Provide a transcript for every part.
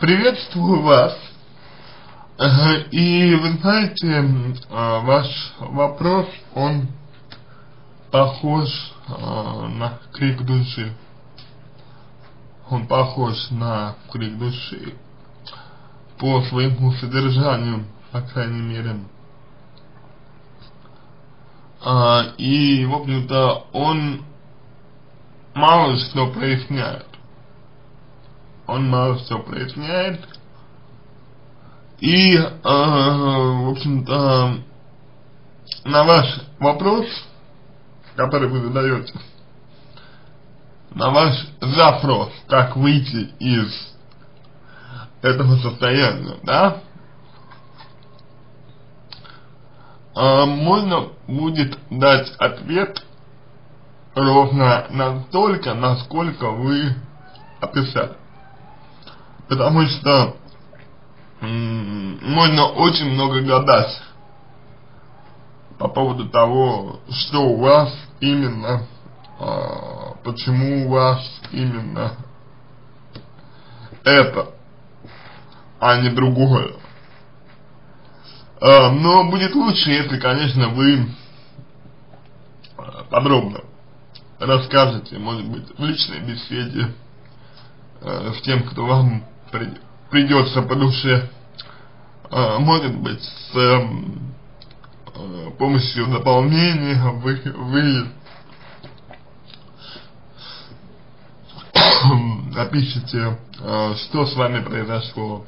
Приветствую вас. И вы знаете, ваш вопрос, он похож на крик души. Он похож на крик души по своему содержанию, по крайней мере. И, в общем-то, он мало что проясняет. И, в общем-то, на ваш вопрос, который вы задаете, на ваш запрос, как выйти из этого состояния, да, можно будет дать ответ ровно настолько, насколько вы описали. Потому что можно очень много гадать по поводу того, что у вас именно, почему у вас именно это, а не другое. Но будет лучше, если, конечно, вы подробно расскажете, может быть, в личной беседе с тем, кто вам придется по душе, может быть, с помощью дополнения вы опишите, что с вами произошло.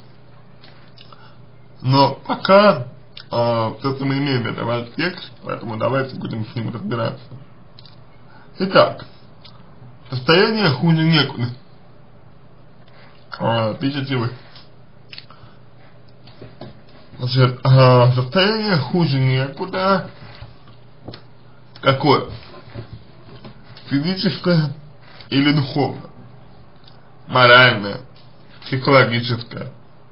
Но пока то, что мы имеем, это ваш текст, поэтому давайте будем с ним разбираться. Итак, состояние хуже некуда. Пишите вы. Значит, состояние хуже некуда. Какое? Физическое или духовное? Моральное, психологическое.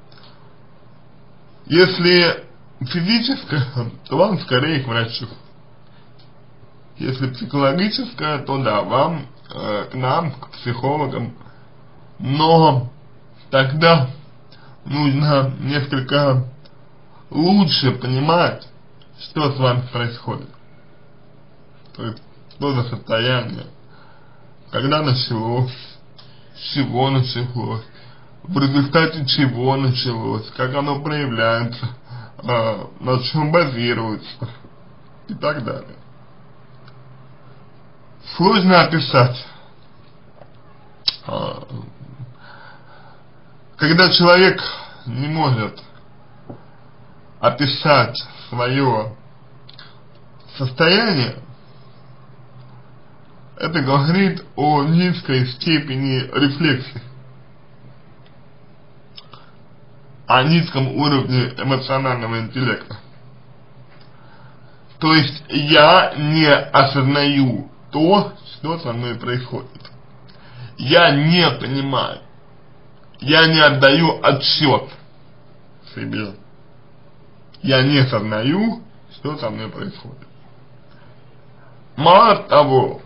Если физическое, то вам скорее к врачу. Если психологическое, то да, вам к нам, к психологам. Но тогда нужно несколько лучше понимать, что с вами происходит. То есть, что за состояние, когда началось, с чего началось, в результате чего началось, как оно проявляется, на чем базируется и так далее. Сложно описать. Когда человек не может описать свое состояние, это говорит о низкой степени рефлексии, о низком уровне эмоционального интеллекта. То есть я не осознаю то, что со мной происходит. Я не понимаю. Я не отдаю отчет себе. Я не сознаю, что со мной происходит. Мало того,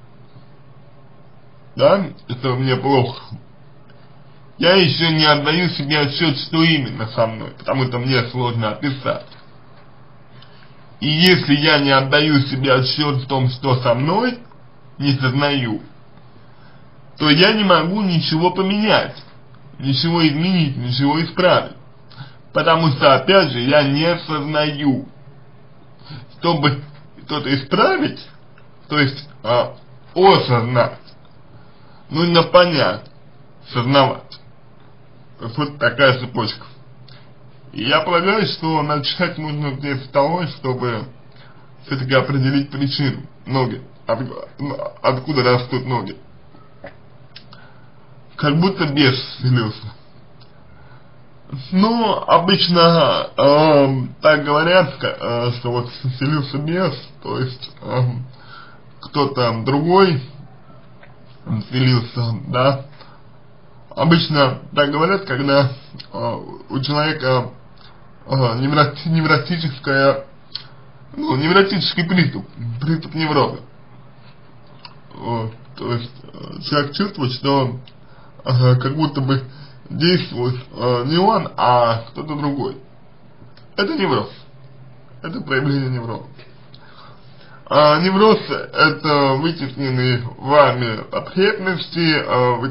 да, что мне плохо, я еще не отдаю себе отчет, что именно со мной, потому что мне сложно описать. И если я не отдаю себе отчет в том, что со мной, не сознаю, то я не могу ничего поменять, ничего изменить, ничего исправить. Потому что, опять же, я не сознаю. Чтобы что-то исправить, то есть осознать, нужно понять, сознавать. Вот такая цепочка. И я полагаю, что начать нужно здесь с того, чтобы все-таки определить причину. Ноги. Откуда растут ноги. Как будто бес вселился. Ну, обычно так говорят, что вот вселился бес, то есть кто-то другой вселился, да. Обычно так говорят, когда у человека невротический приступ невроза. Вот, то есть человек чувствует, что как будто бы действует не он, а кто-то другой. Это невроз. Это проявление невроза. Невроз — это вытесненные вами потребности,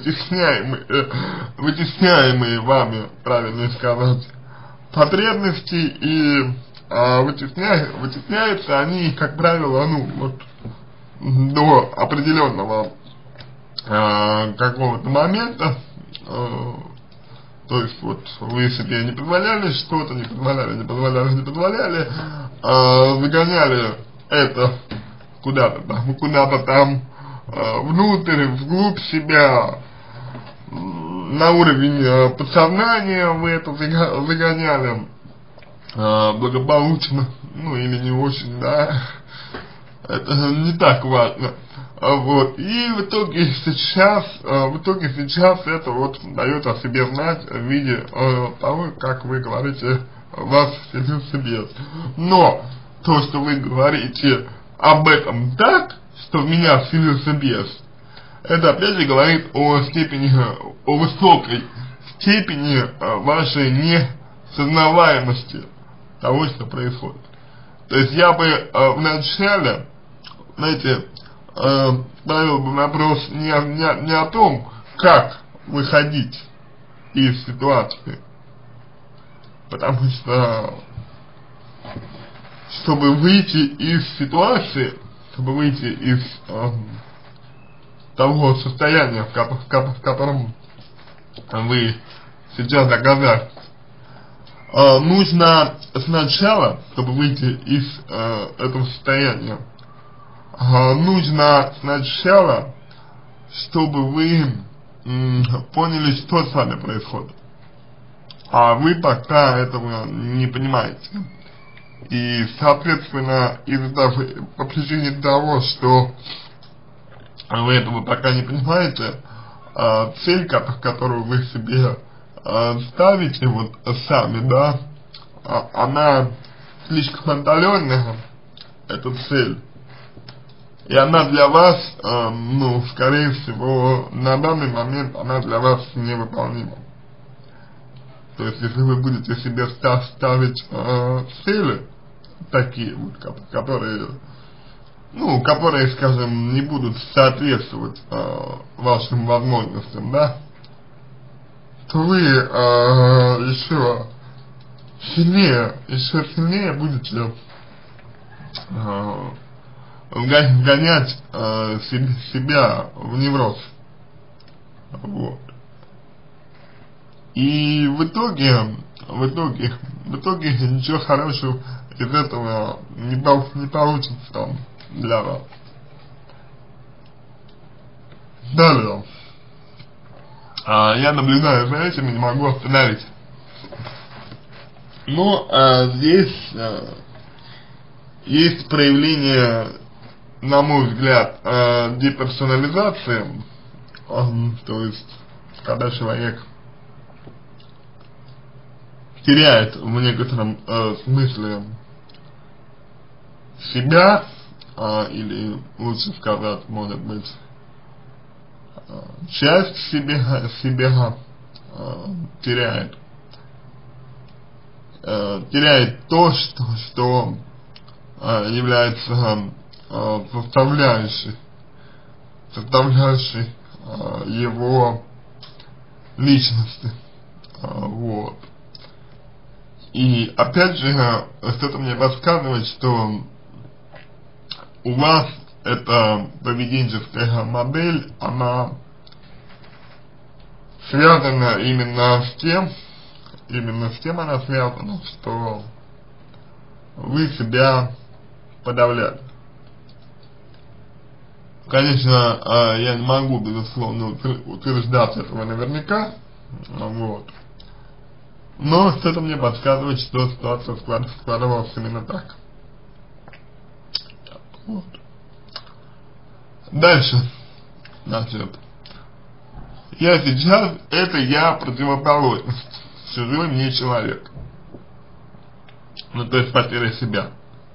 вытесняемые вами, правильно сказать, потребности, и вытесняются они, как правило, ну вот до определенного какого-то момента. То есть вот вы себе не позволяли что-то, не позволяли, загоняли это куда-то там внутрь, вглубь себя, на уровень подсознания вы это загоняли благополучно, ну или не очень, да, это не так важно. Вот, и в итоге сейчас это вот дает о себе знать в виде того, как вы говорите, вас вселился бес. Но то, что вы говорите об этом так, что в меня вселился бес, это опять же говорит о высокой степени вашей несознаваемости того, что происходит. То есть я бы вначале, знаете, ставил бы вопрос не о том, как выходить из ситуации, потому что, чтобы выйти из ситуации, чтобы выйти из того состояния, в котором вы сейчас оказались, нужно сначала, чтобы выйти из этого состояния, нужно сначала, чтобы вы поняли, что с вами происходит. А вы пока этого не понимаете. И, соответственно, по причине того, что вы этого пока не понимаете, цель, которую вы себе ставите вот сами, да, она слишком отдаленная, эта цель. И она для вас, ну, скорее всего, на данный момент она для вас невыполнима. То есть, если вы будете себе ставить цели, такие вот, которые, скажем, не будут соответствовать вашим возможностям, да, то вы еще сильнее будете вгонять себя в невроз. Вот. И в итоге ничего хорошего из этого не получится там для вас. Далее. Я наблюдаю за этим и не могу остановить. Но здесь есть проявление, на мой взгляд, деперсонализации, то есть, когда человек теряет в некотором смысле себя, или лучше сказать, может быть, часть себя теряет то, что является составляющей его личности. Вот. И опять же, что-то мне подсказывает, что у вас эта поведенческая модель, она связана именно с тем она связана, что вы себя подавляли. Конечно, я не могу, безусловно, утверждать этого наверняка, вот. Но что-то мне подсказывает, что ситуация складывалась именно так. Вот. Дальше. Значит, я сейчас, это я противоположность, чужой мне человек. Ну, то есть потеря себя.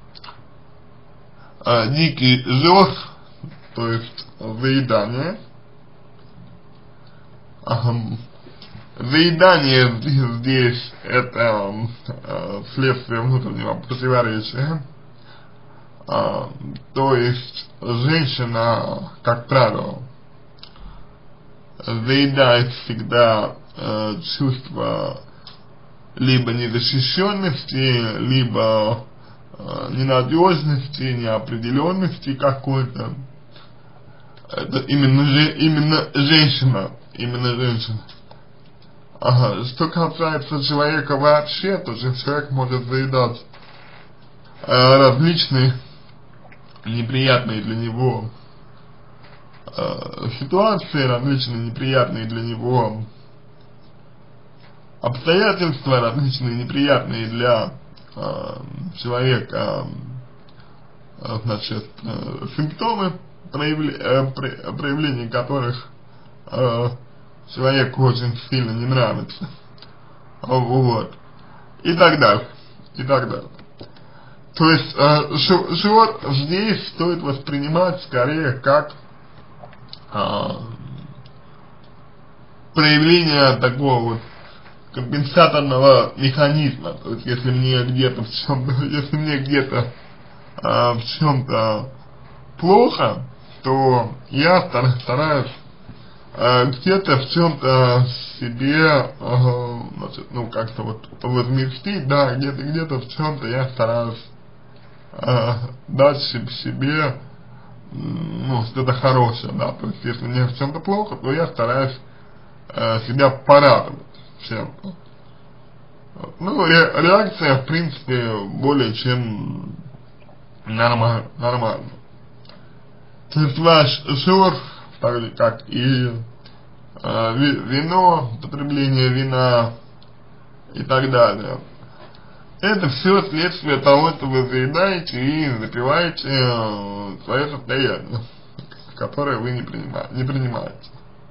Дикий жёг, то есть заедание, заедание здесь это следствие внутреннего противоречия. То есть женщина, как правило, заедает всегда чувство либо незащищенности, либо ненадежности, неопределенности какой-то. Это именно женщина. Что касается человека вообще, то же человек может заедать различные неприятные для него ситуации, различные неприятные для него обстоятельства, различные неприятные для человека, значит, симптомы, проявления которых человеку очень сильно не нравится. Вот. И так далее. То есть шор здесь стоит воспринимать скорее как проявление такого вот компенсаторного механизма. То есть если мне где-то в чем-то плохо, то я стараюсь где-то в чем-то себе, значит, ну как-то вот возместить, да, где-то в чем-то я стараюсь дать себе, ну, что-то хорошее, да, то есть если мне в чем-то плохо, то я стараюсь себя порадовать чем-то. Ну, реакция, в принципе, более чем нормально. То есть ваш шор, так же как и вино, потребление вина и так далее, это все следствие того, что вы заедаете и запиваете свое состояние, которое вы не принимаете.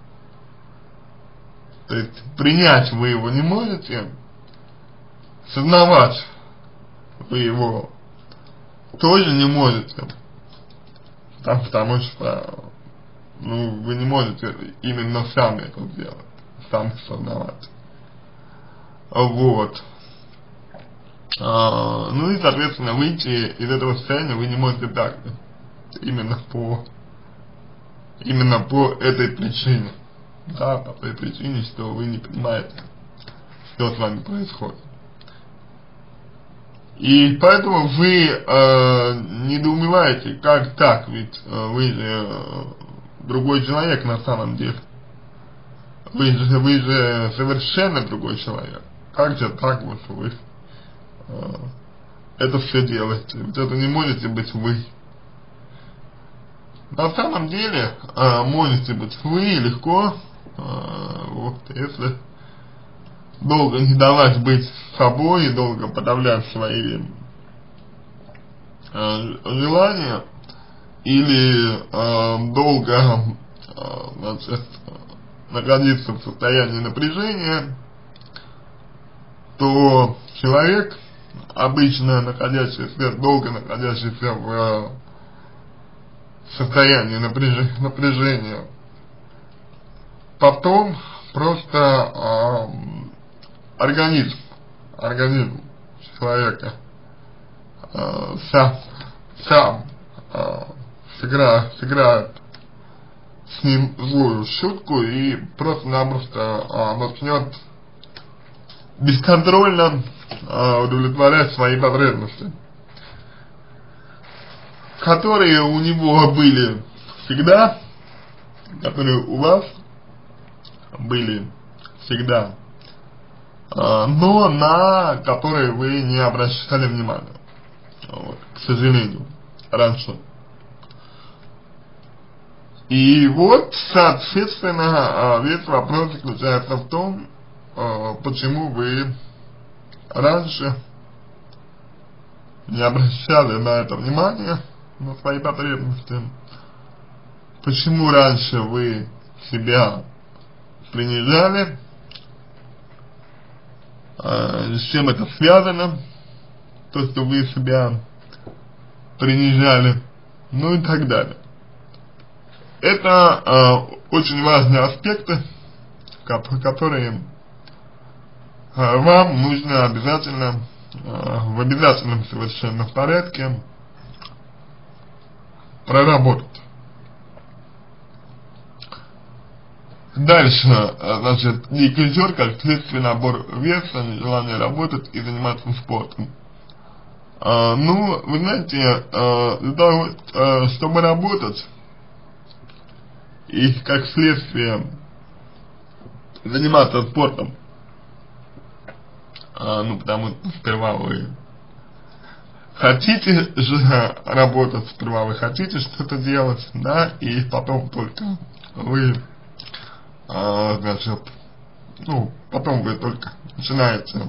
То есть принять вы его не можете, сознавать вы его тоже не можете, потому что ну, вы не можете именно сами это сделать, сами сознавать. Вот. Ну и, соответственно, выйти из этого состояния вы не можете так, именно по этой причине. Да, по той причине, что вы не понимаете, что с вами происходит. И поэтому вы недоумеваете, как так, ведь вы же другой человек на самом деле. Вы же совершенно другой человек. Как же так вот вы это все делаете? Ведь это не можете быть вы. На самом деле можете быть вы легко, вот, если долго не давать быть собой и долго подавлять свои желания, или долго значит, находиться в состоянии напряжения, то человек, обычно долго находящийся в состоянии напряжения, потом просто организм человека сам сыграет с ним злую шутку и просто-напросто начнет бесконтрольно удовлетворять свои потребности, которые у него были всегда, которые у вас были всегда, но на которые вы не обращали внимания, вот, к сожалению, раньше. И вот, соответственно, весь вопрос заключается в том, почему вы раньше не обращали на это внимание, на свои потребности, почему раньше вы себя принижали, с чем это связано, то, что вы себя принижали, ну и так далее. Это очень важные аспекты, которые вам нужно обязательно, в обязательном совершенно порядке проработать. Дальше, значит, дикий как следствие набор веса, нежелание работать и заниматься спортом. Ну, вы знаете, для того, чтобы работать и как следствие заниматься спортом, ну, потому что сперва вы хотите же работать, сперва вы хотите что-то делать, да, и потом только вы, значит, ну, потом вы только начинаете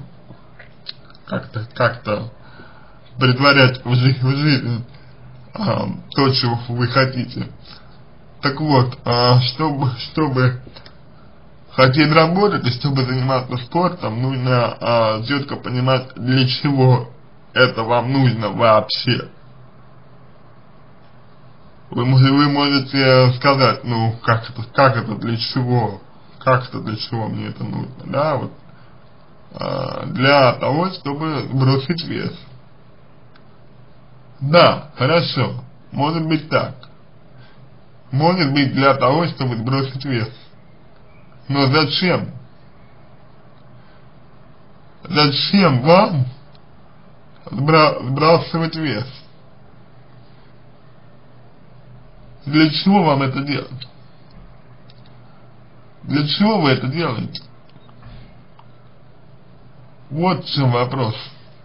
как-то претворять в жизнь то, чего вы хотите. Так вот, чтобы хотеть работать и чтобы заниматься спортом, нужно четко понимать, для чего это вам нужно вообще. Вы можете сказать, ну, как это для чего мне это нужно, да, вот, для того, чтобы сбросить вес. Да, хорошо, может быть так. Может быть для того, чтобы сбросить вес. Но зачем? Зачем вам сбрасывать вес? Для чего вам это делать? Для чего вы это делаете? Вот в чем вопрос,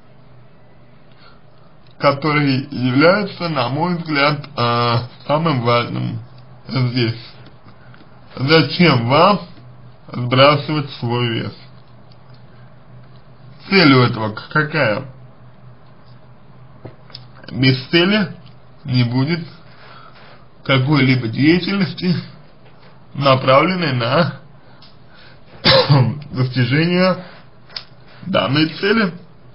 который является, на мой взгляд, самым важным здесь. Зачем вам сбрасывать свой вес? Цель у этого какая? Без цели не будет какой-либо деятельности, направленной на достижение данной цели.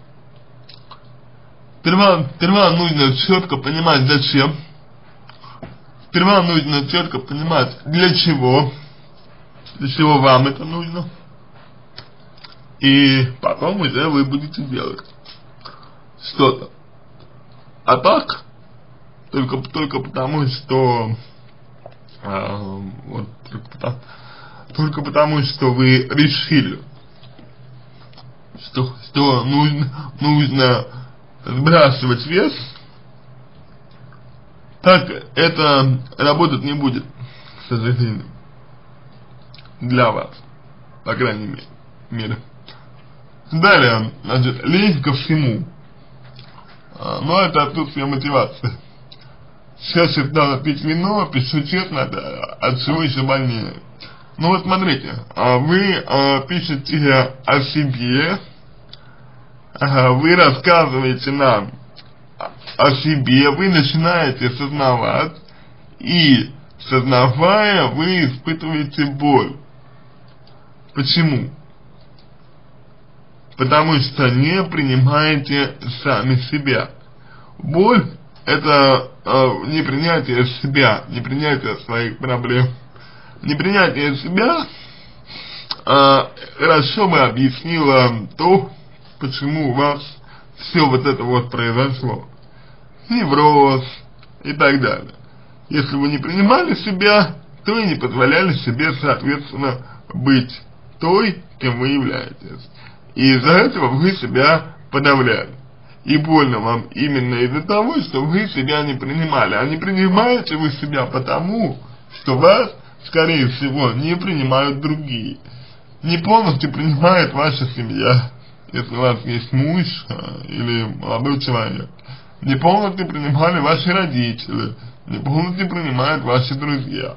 Сперва нужно четко понимать, зачем. Сперва нужно четко понимать, для чего вам это нужно. И потом уже вы будете делать что-то. А так, только потому, что вот, только потому, что вы решили, что нужно сбрасывать вес, так это работать не будет, к сожалению, для вас, по крайней мере. Далее, значит, лень ко всему. Но это отсутствие мотивации. Сейчас я стал пить вино, пишу честно, от всего еще больнее. Ну вот смотрите, вы пишете о себе, вы рассказываете нам о себе, вы начинаете сознавать, и сознавая, вы испытываете боль. Почему? Потому что не принимаете сами себя. Боль — это непринятие себя, непринятие своих проблем. Непринятие себя хорошо бы объяснило то, почему у вас все вот это вот произошло. Невроз и так далее. Если вы не принимали себя, то и не позволяли себе, соответственно, быть той, кем вы являетесь. И из-за этого вы себя подавляли. И больно вам именно из-за того, что вы себя не принимали. А не принимаете вы себя потому, что вас, скорее всего, не принимают другие. Не полностью принимает ваша семья, если у вас есть муж или молодой человек. Не полностью принимали ваши родители, не полностью принимают ваши друзья.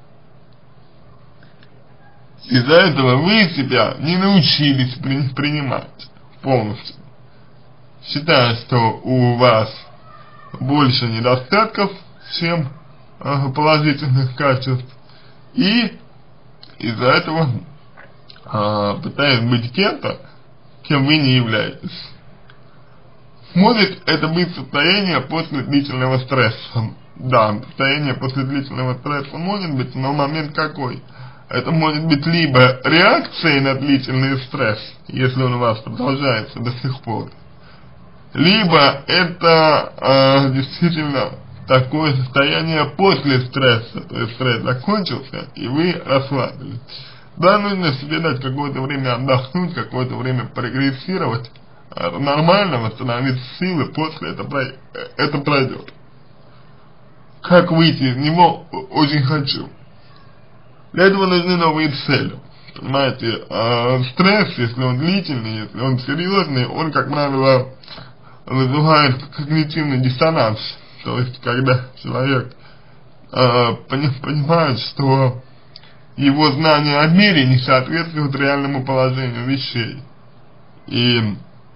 Из-за этого вы себя не научились принимать полностью. Считая, что у вас больше недостатков, чем положительных качеств, и из-за этого пытаясь быть кем-то, кем вы не являетесь. Может это быть состояние после длительного стресса. Да, состояние после длительного стресса может быть, но момент какой? это может быть либо реакцией на длительный стресс, если он у вас продолжается до сих пор, либо это действительно такое состояние после стресса, то есть стресс закончился, и вы расслабились. Да, нужно себе дать какое-то время отдохнуть, какое-то время прогрессировать. Это нормально, восстановить силы, после это пройдет. Как выйти из него, очень хочу. Для этого нужны новые цели. Понимаете, стресс, если он длительный, если он серьезный, он, как правило, вызывает когнитивный диссонанс. То есть, когда человек понимает, что его знания о мире не соответствуют реальному положению вещей. И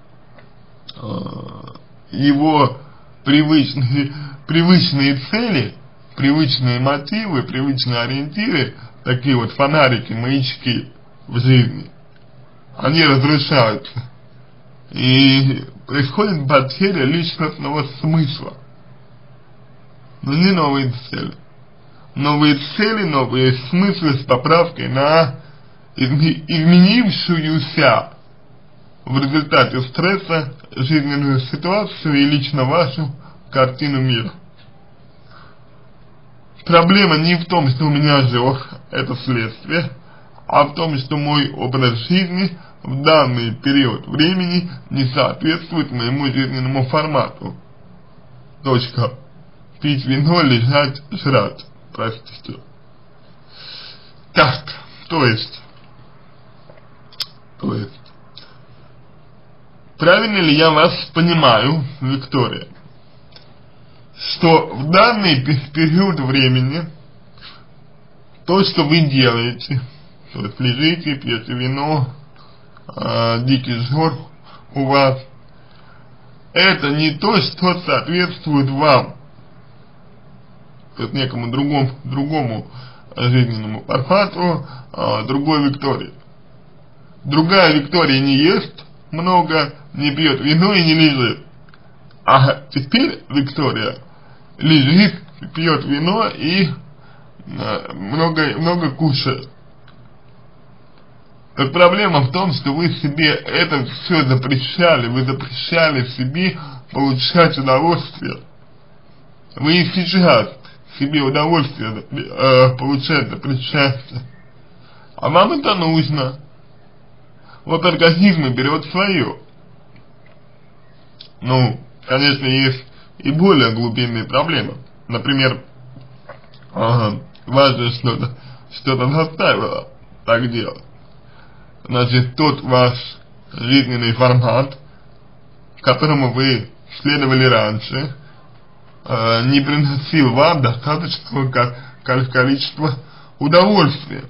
его привычные цели, привычные мотивы, привычные ориентиры, такие вот фонарики, маячки в жизни, они разрушаются. И происходит потеря личностного смысла. Нужны новые цели. Новые цели, новые смыслы с поправкой на изменившуюся в результате стресса жизненную ситуацию и лично вашу картину мира. Проблема не в том, что у меня ожог, это следствие, а в том, что мой образ жизни в данный период времени не соответствует моему жизненному формату. Точка. Пить вино, лежать, жрать. Простите. Так, то есть, правильно ли я вас понимаю, Виктория, что в данный период времени то, что вы делаете, то есть лежите, пьете вино, дикий жор у вас, это не то, что соответствует вам, то есть некому другому жизненному формату, другой Виктории. Другая Виктория не ест много, не пьет вино и не лежит. А теперь Виктория лежит, пьет вино и много кушает. Так проблема в том, что вы себе это все запрещали, вы запрещали себе получать удовольствие. Вы и сейчас себе удовольствие получать запрещаете. А вам это нужно. Вот организм берет свое. Ну, конечно, есть и более глубинные проблемы. Например, вас же что-то заставило так делать. Значит, тот ваш жизненный формат, которому вы следовали раньше, не приносил вам достаточного количества удовольствия.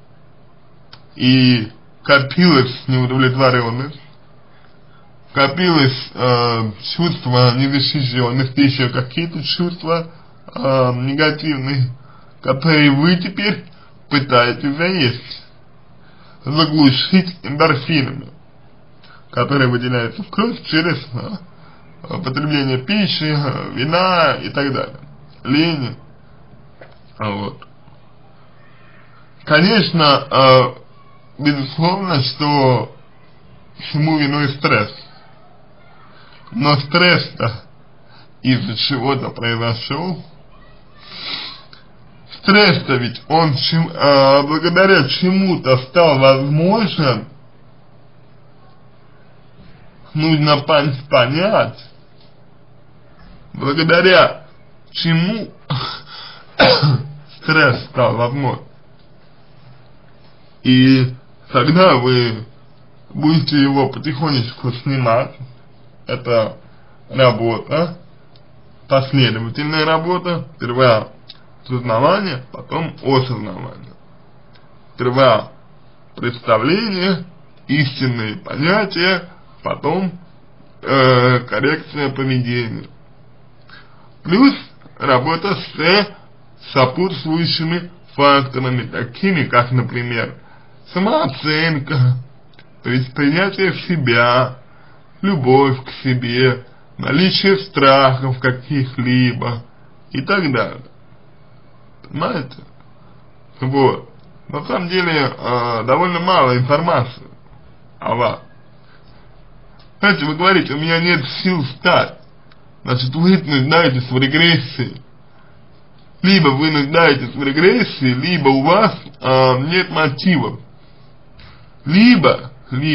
И копилась неудовлетворенность, копилось чувство незащищенности, еще какие-то чувства негативные, которые вы теперь пытаетесь заглушить эндорфинами, которые выделяются в кровь через потребление пищи, вина и так далее, лени. Вот. Конечно, безусловно, что всему виной стресс. Но стресс-то из-за чего-то произошел. Стресс-то ведь он благодаря чему-то стал возможен. Нужно понять, благодаря чему стресс стал возможен. И тогда вы будете его потихонечку снимать. Это работа, последовательная работа, сперва сознавание, потом осознавание. Сперва представление, истинные понятия, потом коррекция поведения. Плюс работа с сопутствующими факторами, такими как, например, самооценка, принятие себя, любовь к себе, наличие страхов каких-либо и так далее. Понимаете? Вот. на самом деле довольно мало информации о вас. Знаете, вы говорите, у меня нет сил встать. Значит, вы нуждаетесь в регрессии. Либо вы нуждаетесь в регрессии, либо у вас нет мотивов. Либо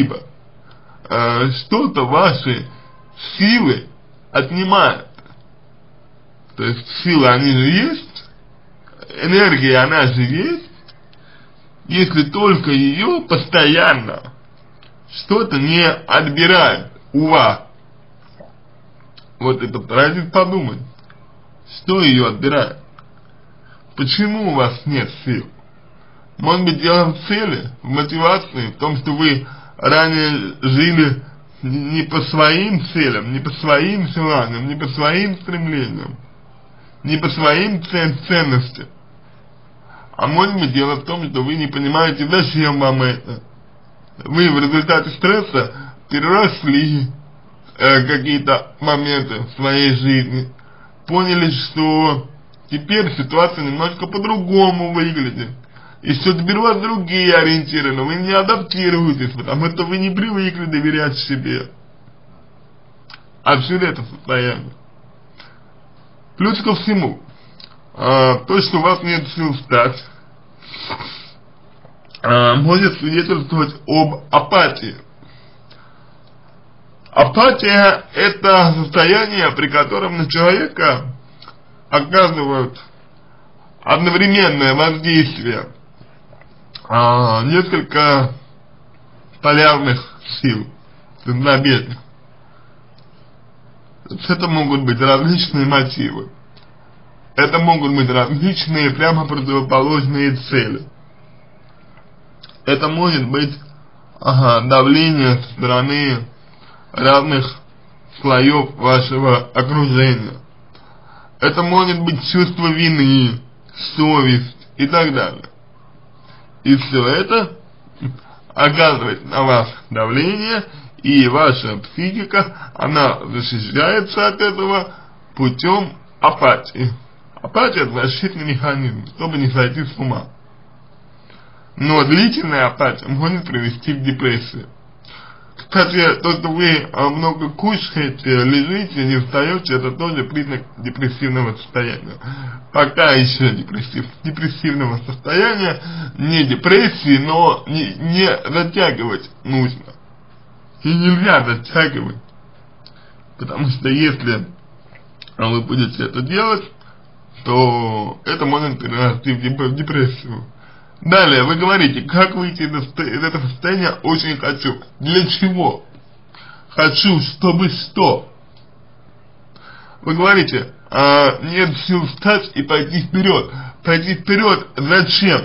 что-то ваши силы отнимает. То есть силы, они же есть, энергия, она же есть, если только ее постоянно что-то не отбирает у вас. Вот это постарайтесь подумать, что ее отбирает. Почему у вас нет сил? Может быть, дело в цели, в мотивации, в том, что вы ранее жили не по своим целям, не по своим желаниям, не по своим стремлениям, не по своим ценностям. А может быть, дело в том, что вы не понимаете, зачем вам это. Вы в результате стресса переросли какие-то моменты в своей жизни, поняли, что теперь ситуация немножко по-другому выглядит. И что теперь у вас другие ориентиры, но вы не адаптируетесь, потому что вы не привыкли доверять себе. Отсюда это состояние. Плюс ко всему, то, что у вас нет сил встать, может свидетельствовать об апатии. Апатия – это состояние, при котором на человека оказывают одновременное воздействие несколько полярных сил, разнообразных. Это могут быть различные мотивы. Это могут быть различные прямо противоположные цели. Это может быть давление со стороны разных слоев вашего окружения. Это может быть чувство вины, совесть и так далее. И все это оказывает на вас давление, и ваша психика, она защищается от этого путем апатии. Апатия – это защитный механизм, чтобы не сойти с ума. Но длительная апатия может привести к депрессии. Кстати, то, что вы много кушаете, лежите, не встаете, это тоже признак депрессивного состояния. Пока еще депрессивного состояния, не депрессии, но не затягивать нужно. И нельзя затягивать. Потому что если вы будете это делать, то это может перерасти в депрессию. Далее, вы говорите, как выйти из этого состояния, очень хочу. Для чего? Хочу, чтобы что? Вы говорите, нет сил встать и пойти вперед. Пойти вперед зачем?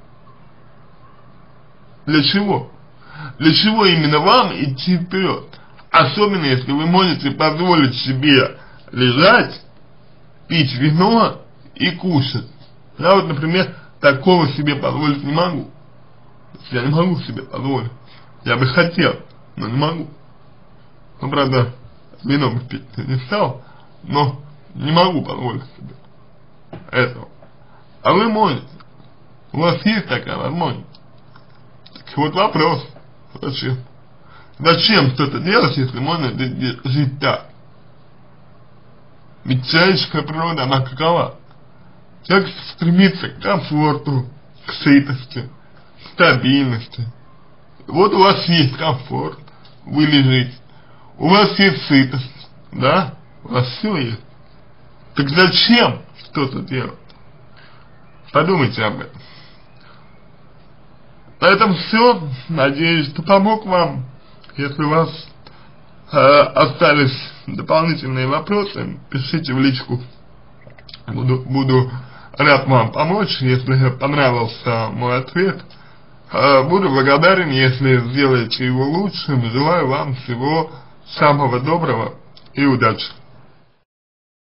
Для чего? Для чего именно вам идти вперед? Особенно, если вы можете позволить себе лежать, пить вино и кушать. Я вот, например, такого себе позволить не могу. Я не могу себе позволить. Я бы хотел, но не могу. Ну, правда, вино бы пить не стал, но не могу позволить себе этого. А вы можете. У вас есть такая возможность. Так вот вопрос. Зачем? Зачем что-то делать, если можно жить так? Ведь человеческая природа, она какова? Человек стремится к комфорту, к сытости, к стабильности. Вот у вас есть комфорт, вы лежите. У вас есть сытость, да? У вас все есть. Так зачем что-то делать? Подумайте об этом. На этом все. Надеюсь, что помог вам. Если у вас остались дополнительные вопросы, пишите в личку. Буду рад вам помочь, если понравился мой ответ. Буду благодарен, если сделаете его лучшим. Желаю вам всего самого доброго и удачи.